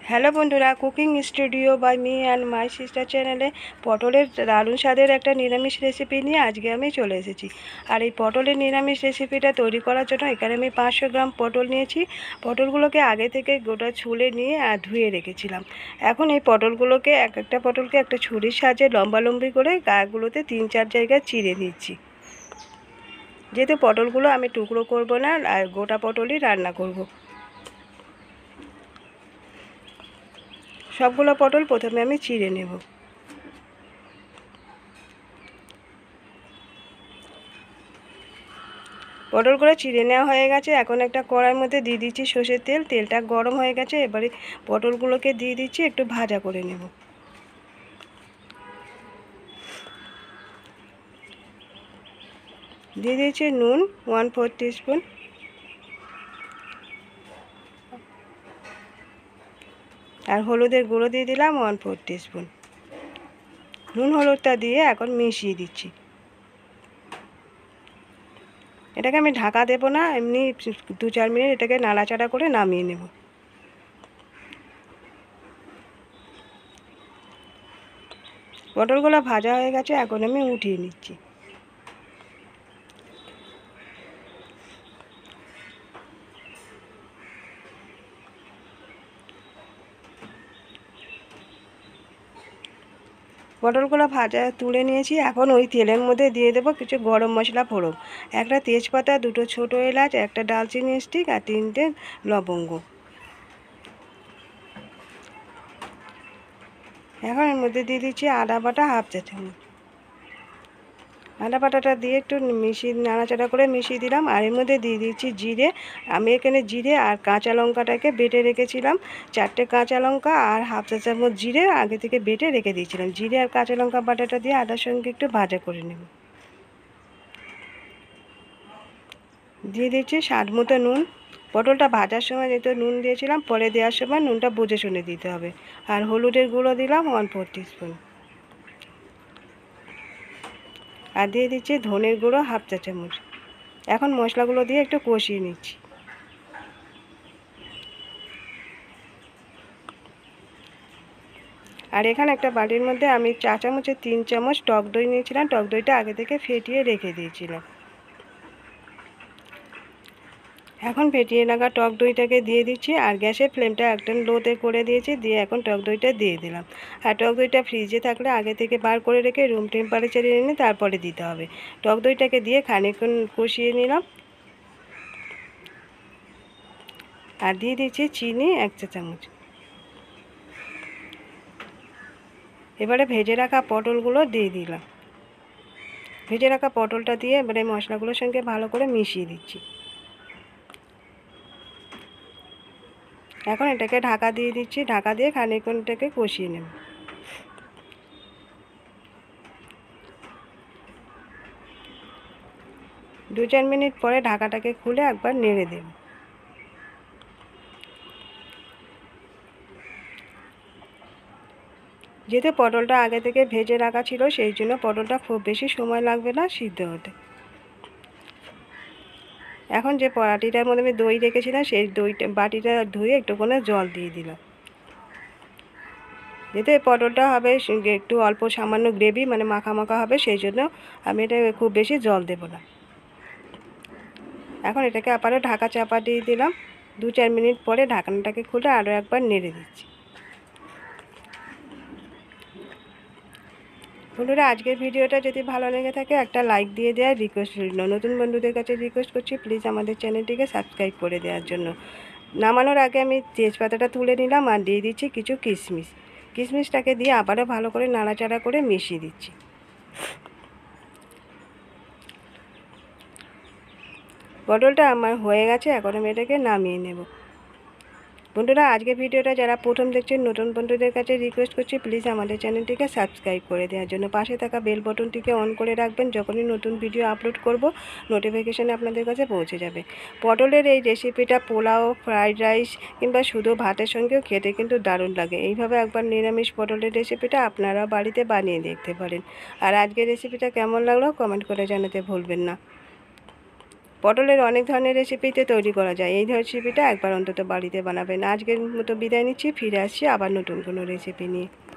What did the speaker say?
Hello বন্ধুরা, cooking studio by me and my sister চ্যানেলে পটলের দারুণ স্বাদের একটা নিরামিষ রেসিপি নিয়ে আজকে আমি চলে এসেছি। আর এই পটলের নিরামিষ রেসিপিটা তৈরি করার জন্য এখানে আমি 500 গ্রাম পটল নিয়েছি। পটলগুলোকে আগে থেকে গোটা ছুলে নিয়ে আর ধুয়ে রেখেছিলাম। এখন এই পটলগুলোকে একটা পটলকে একটা ছুরির সাহায্যে লম্বালম্বি করে গাগুলোতে 3-4 জায়গায় চিড়ে নিচ্ছি। যেহেতু পটলগুলো আমি টুকরো করব না, আর গোটা পটলই রান্না করব। সবগুলো পটল প্রথমে আমি চিড়ে নেব। পটলগুলো চিড়ে নেওয়া হয়ে গেছে। এখন একটা কড়াইয়ের মধ্যে দিয়ে দিচ্ছি সর্ষের তেল। তেলটা গরম হয়ে গেছে, এবারে পটলগুলোকে দিয়ে দিচ্ছি, একটু ভাজা করে নেব। দিয়ে দিচ্ছি নুন 1/4 টিস্পুন, আর হলুদের গুঁড়ো দিয়ে দিলাম 1/4 টিস্পুন। নুন হলুদটা দিয়ে এখন মিশিয়ে দিচ্ছি। এটাকে আমি ঢাকা দেব না, এমনি 2-4 মিনিট এটাকে নাড়াচাড়া করে নামিয়ে নেব। পটলগুলো ভাজা হয়ে গেছে, এখন আমি উঠিয়ে নিচ্ছি। পটলগুলো ভাজা তুলে নিয়েছি। এখন ওই তেলের মধ্যে দিয়ে দেবো কিছু গরম মশলা ফোড়ন, একটা তেজপাতা, 2টো ছোটো এলাচ, একটা দারচিনি স্টিক আর 3টে লবঙ্গ। এখন এর মধ্যে দিয়ে দিচ্ছি আদা বাটা 1/2 চা চামচ। আদা বাটাটা দিয়ে একটু নাড়াচাড়া করে মিশিয়ে দিলাম। আর এর মধ্যে দিয়ে দিচ্ছি জিরে। আমি এখানে জিরে আর কাঁচা লঙ্কাটাকে বেটে রেখেছিলাম। 4টে কাঁচা লঙ্কা আর 1/2 চা চামচ জিরে আগে থেকে বেটে রেখে দিয়েছিলাম। জিরে আর কাঁচা লঙ্কা বাটাটা দিয়ে আদার সঙ্গে একটু ভাজা করে নেব। দিয়ে দিচ্ছি স্বাদ মতো নুন। পটলটা ভাজার সময় যেহেতু নুন দিয়েছিলাম, পরে দেওয়ার সময় নুনটা বুঝে শুনে দিতে হবে। আর হলুদের গুঁড়ো দিলাম 1/4 টিস্পুন। আর দিয়ে দিচ্ছি ধনের গুঁড়ো 1/2 চা চামচ। এখন মশলাগুলো দিয়ে একটু কষিয়ে নিচ্ছি। আর এখানে একটা বাটির মধ্যে আমি 4 চামচে 3 চামচ টক দই নিয়েছিলাম। টক দইটা আগে থেকে ফেটিয়ে রেখে দিয়েছিলাম। এখন ফেটিয়ে রাখা টক দইটাকে দিয়ে দিচ্ছি, আর গ্যাসের ফ্লেমটা একদম লোতে করে দিয়েছি। দিয়ে এখন টক দইটা দিয়ে দিলাম। আর টক দইটা ফ্রিজে থাকলে আগে থেকে বার করে রেখে রুম টেম্পারেচারে এনে তারপরে দিতে হবে। টক দইটাকে দিয়ে খানিকক্ষণ কষিয়ে নিলাম। আর দিয়ে দিচ্ছি চিনি 1 চা চামচ। এবারে ভেজে রাখা পটলগুলো দিয়ে দিলাম। ভেজে রাখা পটলটা দিয়ে এবারে মশলাগুলোর সঙ্গে ভালো করে মিশিয়ে দিচ্ছি। এখন এটাকে ঢাকা দিয়ে দিচ্ছি। ঢাকা দিয়ে খানিকক্ষণ এটাকে কষিয়ে নেব। দু 4 মিনিট পরে ঢাকাটাকে খুলে একবার নেড়ে দেব। যেহেতু পটলটা আগে থেকে ভেজে রাখা ছিল, সেই জন্য পটলটা খুব বেশি সময় লাগবে না সিদ্ধ হতে। এখন যে বাটিটার মধ্যে আমি দই রেখেছিলাম, সেই বাটিটা ধুয়ে একটুখানি জল দিয়ে দিলাম। যেহেতু এই পটলটা হবে একটু অল্প সামান্য গ্রেভি, মানে মাখা মাখা হবে, সেই জন্য আমি এটা খুব বেশি জল দেব না। এখন এটাকে আবারও ঢাকা চাপা দিয়ে দিলাম। 2-4 মিনিট পরে ঢাকনাটাকে খুলে আরও একবার নেড়ে দিচ্ছি। বন্ধুরা, আজকের ভিডিওটা যদি ভালো লেগে থাকে একটা লাইক দিয়ে দেওয়ার রিকোয়েস্ট রইল। নতুন বন্ধুদের কাছে রিকোয়েস্ট করছি প্লিজ আমাদের চ্যানেলটিকে সাবস্ক্রাইব করে দেওয়ার জন্য। নামানোর আগে আমি তেজপাতাটা তুলে নিলাম আর দিয়ে দিচ্ছি কিছু কিশমিশ। কিশমিশটাকে দিয়ে আবারও ভালো করে নাড়াচাড়া করে মিশিয়ে দিচ্ছি। পটলটা আমার হয়ে গেছে, এখন আমি এটাকে নামিয়ে নেব। বন্ধুরা, আজকের ভিডিওটা যারা প্রথম দেখছেন, নতুন বন্ধুদের কাছে রিকোয়েস্ট করছি প্লিজ আমাদের চ্যানেলটিকে সাবস্ক্রাইব করে দেওয়ার জন্য। পাশে থাকা বেল বটনটিকে অন করে রাখবেন, যখনই নতুন ভিডিও আপলোড করব নোটিফিকেশান আপনাদের কাছে পৌঁছে যাবে। পটলের এই রেসিপিটা পোলাও, ফ্রাইড রাইস কিংবা শুধু ভাতের সঙ্গেও খেতে কিন্তু দারুণ লাগে। এইভাবে একবার নিরামিষ পটলের রেসিপিটা আপনারা বাড়িতে বানিয়ে দেখতে পারেন। আর আজকের রেসিপিটা কেমন লাগলো কমেন্ট করে জানাতে ভুলবেন না। পটলের অনেক ধরনের রেসিপিতে তৈরি করা যায়, এই রেসিপিটা একবার অন্তত বাড়িতে বানাবেন। আজকের মতো বিদায় নিচ্ছি, ফিরে আসছি আবার নতুন কোনো রেসিপি নিয়ে।